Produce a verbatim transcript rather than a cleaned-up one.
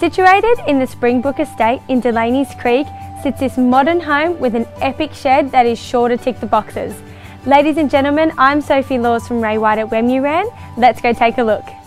Situated in the Springbrook Estate in Delaneys Creek sits this modern home with an epic shed that is sure to tick the boxes. Ladies and gentlemen, I'm Sophie Laws from Ray White at Wemuran. Let's go take a look.